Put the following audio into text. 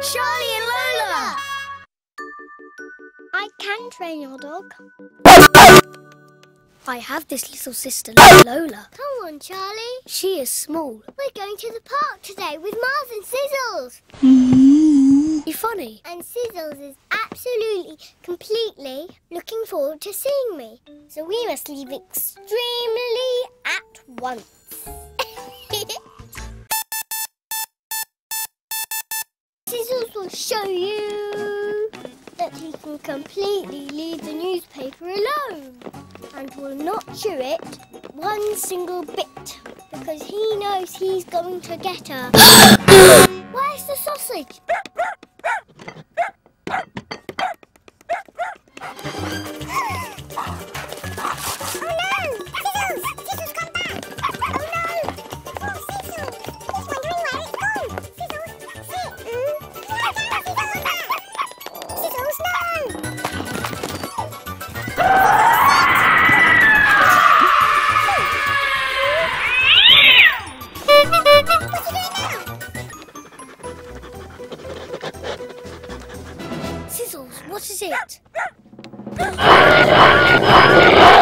Charlie and Lola! I can train your dog. I have this little sister, Lola. Come on, Charlie. She is small. We're going to the park today with Mars and Sizzles. You're funny. And Sizzles is absolutely, completely looking forward to seeing me. So we must leave extremely at once. Sizzles will show you that he can completely leave the newspaper alone and will not chew it one single bit because he knows he's going to get her. Where's the sausage? Sizzles, what is it?